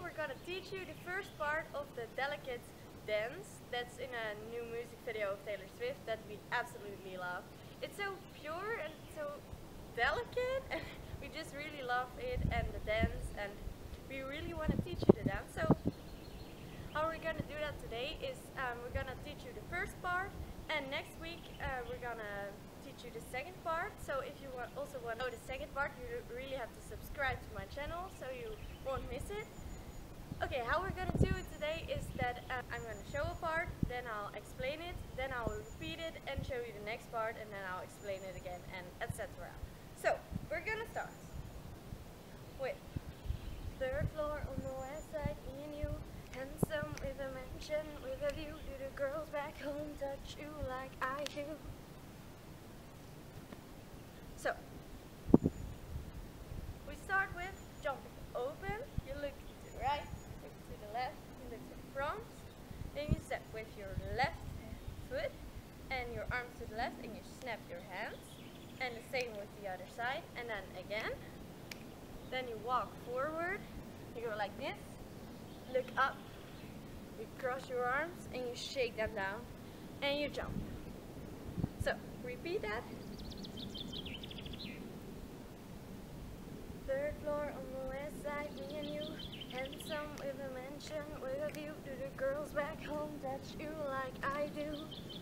we're gonna teach you the first part of the delicate dance that's in a new music video of Taylor Swift that we absolutely love. It's so pure and so delicate and we just really love it and the dance, and we really want to teach you the dance. So how we're gonna do that today is we're gonna teach you the first part, and next week we're gonna teach you the second part. So if you also want to know the second part, you really have to subscribe to my channel so you won't miss it. Okay, how we're gonna do it today is that I'm gonna show a part, then I'll explain it, then I'll repeat it and show you the next part, and then I'll explain it again, and etc. So we're gonna start with third floor on the west side, me and you, handsome with a mansion, with a view to the girls back home, touch you like I do. So we start with jumping open. You look to the right, look to the left, you look to the front, then you step with your left foot and your arms to the left, and you snap your hands, and the same with the other side, and then again. Then you walk forward, you go like this, look up, you cross your arms and you shake them down and you jump. So repeat that. Third floor on the west side, me and you, handsome with a mansion, with a view to the girls back home, touch you like I do.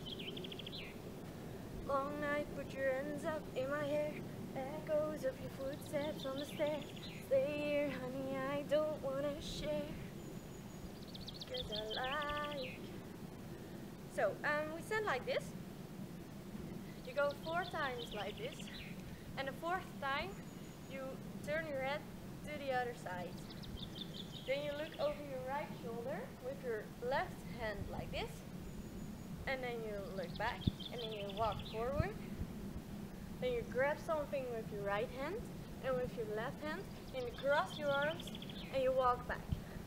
Long night, put your hands up in my hair, echoes of your footsteps on the stairs. Stay here, honey, I don't wanna share, 'cause I like. So, we stand like this. You go 4 times like this, and the 4th time you turn your head to the other side. Then you look over your right shoulder with your left hand like this, and then you look back, and then you walk forward. Then you grab something with your right hand and with your left hand, and you cross your arms and you walk back.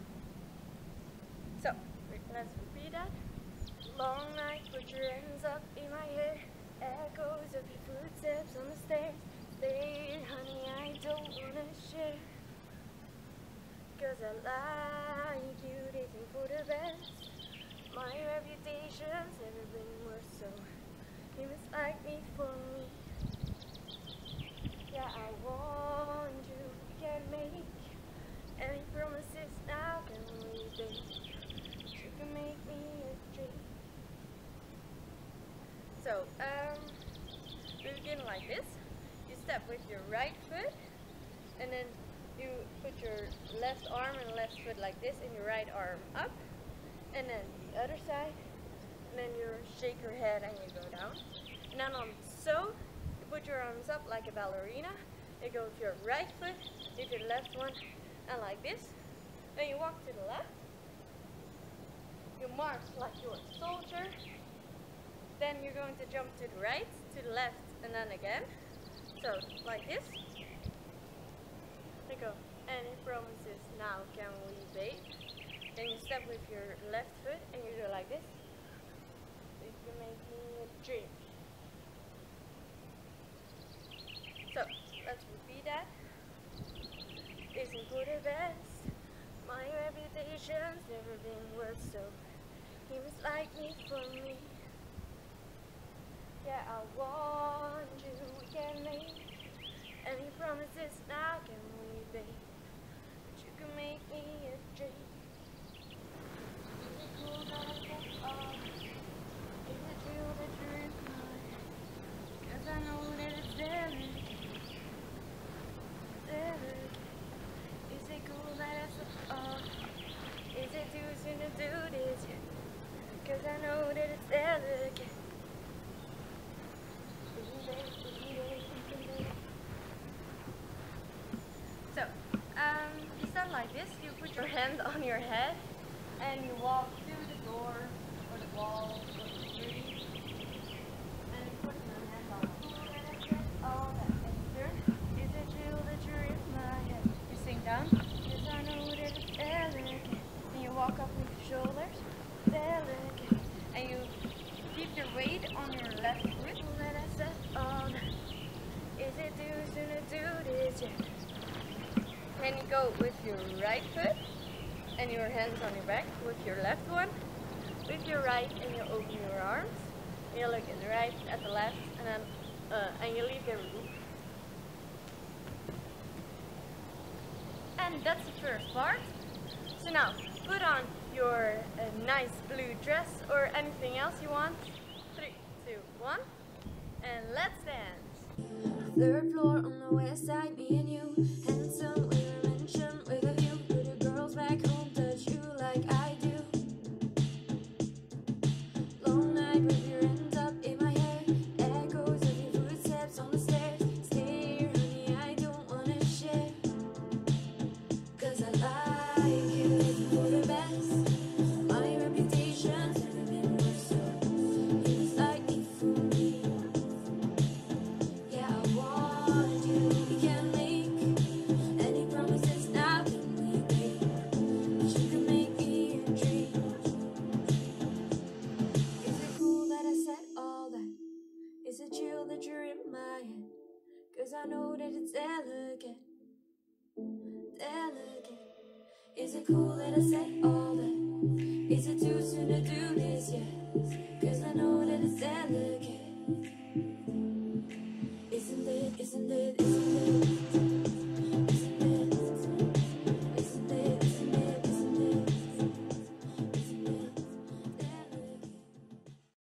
So let's repeat that. Long night, put your hands up in my hair, echoes of your footsteps on the stairs. Stay here, honey, I don't wanna share, 'cause I like you, dating for the best. My reputation's never been worse, so you must like me for me. Yeah, I want you, we can make any promises now, can we, babe? You can make me a dream. So, we begin like this. You step with your right foot, and then you put your left arm and left foot like this, and your right arm up, and then the other side, and then you shake your head and you go down. And then on so, you put your arms up like a ballerina. You go with your right foot, with your left one, and like this. Then you walk to the left. You march like you're a soldier. Then you're going to jump to the right, to the left, and then again. So, like this. You go, any promises now, can we, babe? Then you step with your left foot and you go like this. You can make me a dream. So, let's repeat that. Isn't for the best. My reputation's never been worse, so he must like me for me. Yeah, I want you, we can make any promises now, can we, babe? But you can make me a dream. Is it cool that I get off? Is it real that you're in mine? 'Cause I know that it's delicate. Is it cool that I slip off? Is it too soon to do this yet? 'Cause I know that it's delicate. So, you stand like this, you put your hand on your head and you walk to the door or the wall or the tree, and you put your hand on all that and turn. Is it real that you're in my head? You sink down, 'cause I know that it's delicate. And you walk up with your shoulders, delicate, and you keep your weight on your left foot. That I said on. Is it too soon to do this yet? Then you go with your right foot and your hands on your back with your left one. With your right, and you open your arms. You look at the right, at the left, and then and you leave the room. And that's the first part. So now, put on your nice blue dress or anything else you want. 3, 2, 1, and let's dance. Third floor on the west side, me and you, handsome with a mansion, with a view. Pretty girls back home touch you like I do. Long night with your hands up in my hair, echoes of your footsteps on the stairs. Stay here, honey, I don't wanna share, 'cause I like you for the best. My reputation's never been worse, so you must like me for me. Yeah, I want you. We can't make any promises now, can we, babe? But you can make me a dream. Is it cool that I said all that? Is it chill that you're in my head? 'Cause I know that it's delicate, delicate. Is it cool that I said all that? Is it too soon to do this yet? 'Cause I know that it's delicate. Isn't it, isn't it,